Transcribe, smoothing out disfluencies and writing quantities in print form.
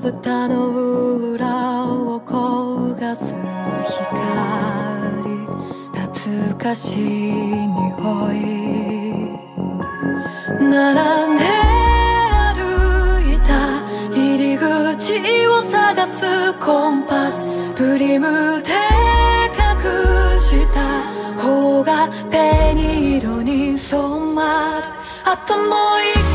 蓋の裏を焦がす光、懐かしい匂い。並んで歩いた入り口を探すコンパス、プリムで隠した方が紅色に染まる。あともう一